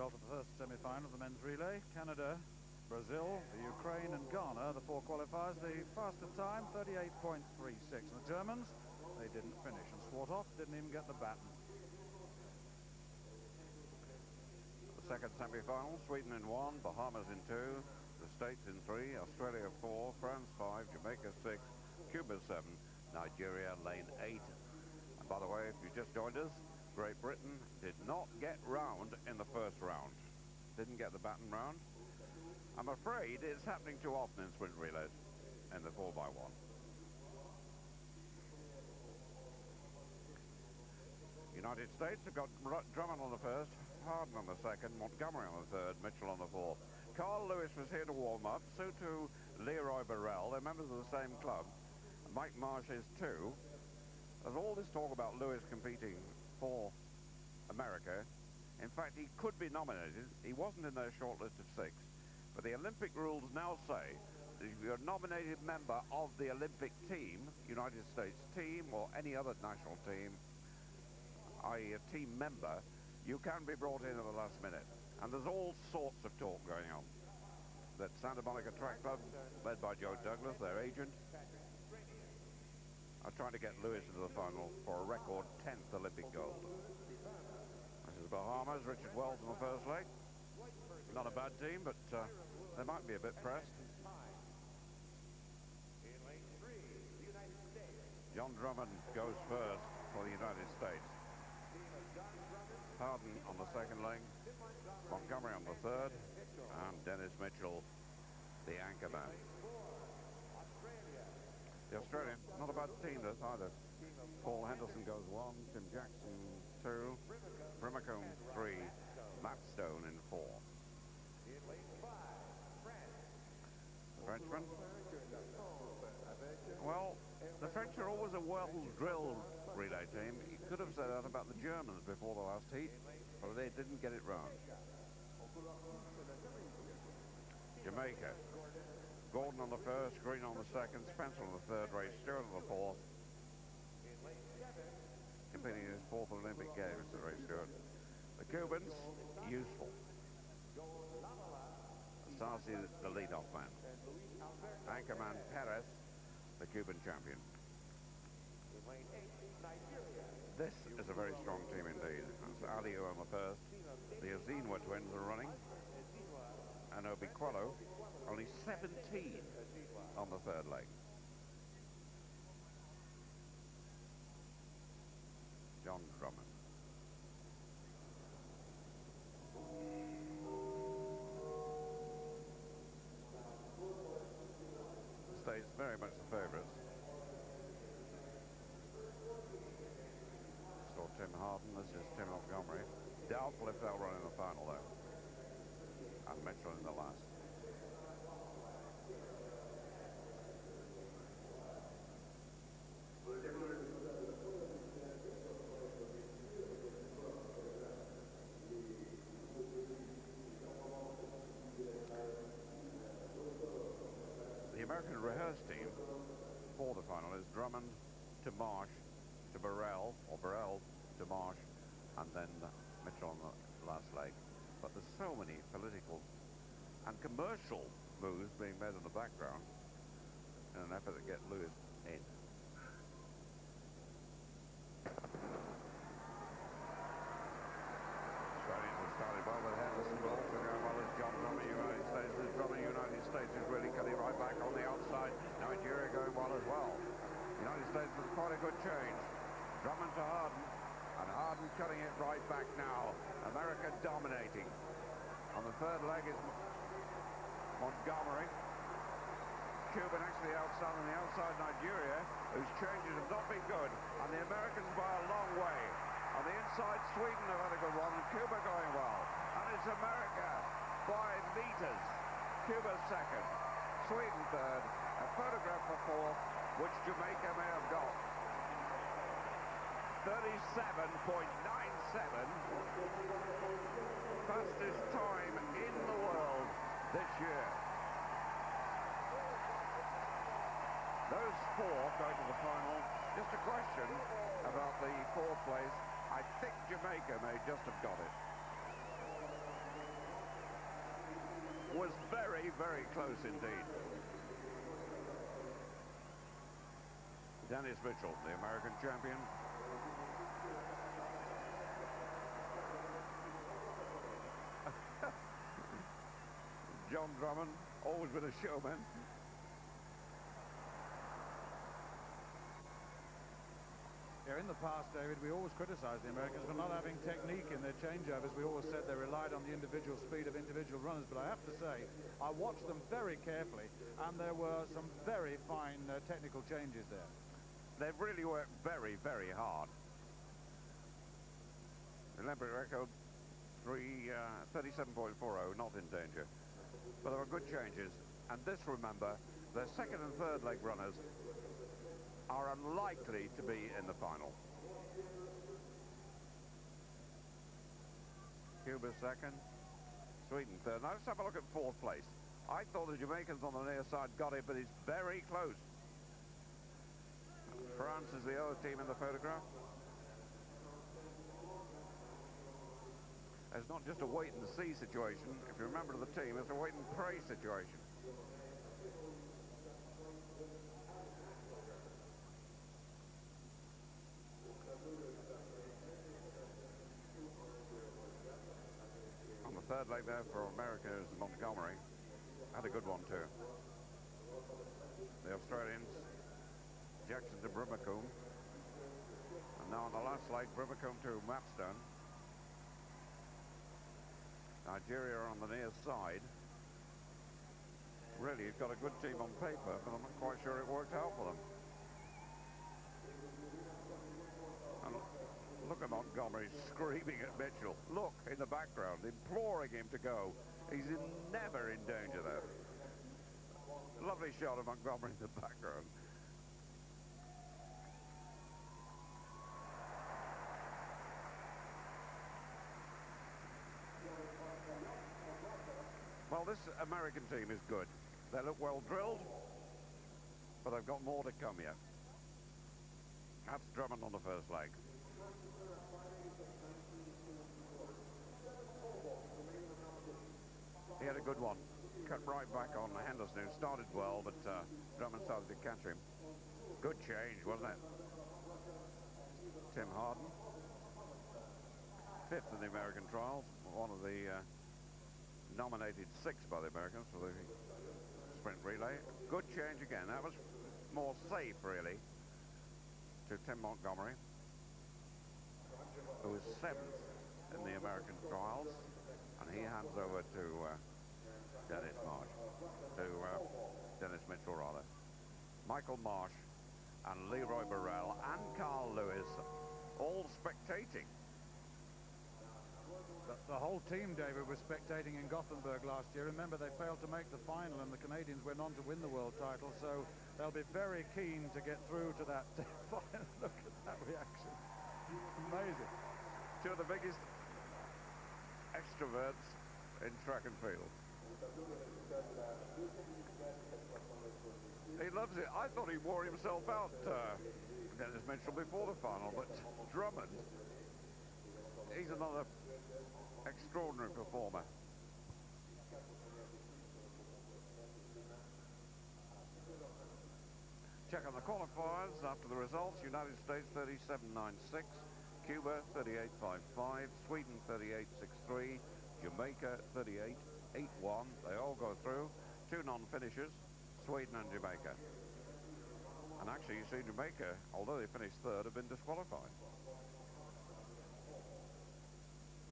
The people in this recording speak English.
result of the first semi-final of the men's relay. Canada, Brazil, the Ukraine and Ghana, the four qualifiers. The fastest time, 38.36. And the Germans, they didn't finish. And Swarthoff didn't even get the baton. The second semi-final, Sweden in 1, Bahamas in 2, the States in 3, Australia 4, France 5, Jamaica 6, Cuba 7, Nigeria lane 8. And by the way, if you just joined us, Great Britain did not get round in the first round. Didn't get the baton round. I'm afraid it's happening too often in sprint relays in the 4x1. United States have got Drummond on the first, Harden on the second, Montgomery on the third, Mitchell on the fourth. Carl Lewis was here to warm up, so too Leroy Burrell. They're members of the same club. Mike Marsh is too. There's all this talk about Lewis competing for America. In fact, he could be nominated. He wasn't in their short list of 6. But the Olympic rules now say that if you're a nominated member of the Olympic team, United States team or any other national team, i.e. a team member, you can be brought in at the last minute. And there's all sorts of talk going on. That Santa Monica Track Club, led by Joe Douglas, their agent, are trying to get Lewis into the final for a record 10th Olympic gold. This is Bahamas, Richard Wells in the first leg. Not a bad team, but they might be a bit pressed. John Drummond goes first for the United States. Harden on the second leg, Montgomery on the third, and Dennis Mitchell, the anchor man. The Australian, not a bad team this either. Paul Henderson goes 1, Tim Jackson 2, Brimacombe 3, Matt Stone in 4. Frenchman? Well, the French are always a well-drilled relay team. You could have said that about the Germans before the last heat, but they didn't get it round. Jamaica. Gordon on the first, Green on the second, Spencer on the third, Ray Stewart on the fourth. Competing in his 4th Olympic Games, Ray Stewart. The Cubans, useful. Sarsi, the lead-off man. Anchorman Perez, the Cuban champion. This is a very strong team indeed. That's Aliu on the first. The Azinwa twins are running. And Obiquello, only 17 on the third leg. John Drummond. The States very much the favourites. Still Tim Harden, this is Tim Montgomery. Doubtful if they'll run in the final though. And Mitchell in the last. The American rehearse team for the final is Drummond to Marsh to Burrell, or Burrell to Marsh, and then Mitchell on the last leg. But there's so many political and commercial moves being made in the background in an effort to get Lewis in. Australians have started well with Henderson, but also going well as John Drummond, United States. As Drummond, United States is really cutting right back on the outside. Nigeria going well as well. United States with quite a good change. Drummond to Harden. And Harden cutting it right back now. America dominating. On the third leg is Montgomery. Cuba next to the outside, on the outside Nigeria, whose changes have not been good. And the Americans by a long way. On the inside, Sweden have had a good one, and Cuba going well. And it's America by meters. Cuba second, Sweden third, a photograph for fourth, which Jamaica may have got. 37.97, fastest time in the world this year. Those four going to the final. Just a question about the 4th place. I think Jamaica may just have got it. was very, very close indeed. Dennis Mitchell, the American champion. John Drummond, always been a showman. Yeah, in the past, David, we always criticised the Americans for not having technique in their changeovers. We always said they relied on the individual speed of individual runners. But I have to say, I watched them very carefully, and there were some very fine technical changes there. They've really worked very, very hard. The Olympic record, 37.40, not in danger. But there were good changes. And this, remember, their second and third leg runners are unlikely to be in the final. Cuba second, Sweden third. Now let's have a look at fourth place. I thought the Jamaicans on the near side got it, but it's very close. France is the other team in the photograph. It's not just a wait and see situation. If you remember the team, it's a wait and pray situation. On the third leg there for America is Montgomery. Had a good one too. The Australians, Jackson to Brimacombe. And now on the last leg, Brimacombe to Mapstone. Nigeria on the near side. Really, he's got a good team on paper, but I'm not quite sure it worked out for them. And look at Montgomery screaming at Mitchell. Look in the background, imploring him to go. He's never in danger there. Lovely shot of Montgomery in the background. Well, this American team is good. They look well drilled, but they've got more to come yet. That's Drummond on the first leg. He had a good one. Cut right back on Henderson, who started well, but Drummond started to catch him. Good change, wasn't it? Tim Harden, fifth in the American trials, one of the nominated sixth by the Americans for the sprint relay. Good change again. That was more safe, really, to Tim Montgomery, who was seventh in the American trials, and he hands over to Dennis Mitchell, rather. Michael Marsh and Leroy Burrell and Carl Lewis all spectating. The whole team, David, was spectating in Gothenburg last year. Remember, they failed to make the final, and the Canadians went on to win the world title, so they'll be very keen to get through to that final. Look at that reaction. Amazing. Two of the biggest extroverts in track and field. He loves it. I thought he wore himself out, Dennis Mitchell, before the final, but Drummond, he's another extraordinary performer. Check on the qualifiers after the results. United States 37.96, Cuba 38.55, Sweden 38.63, Jamaica 38.81. They all go through. Two non-finishers, Sweden and Jamaica. And actually, you see, Jamaica, although they finished third, have been disqualified.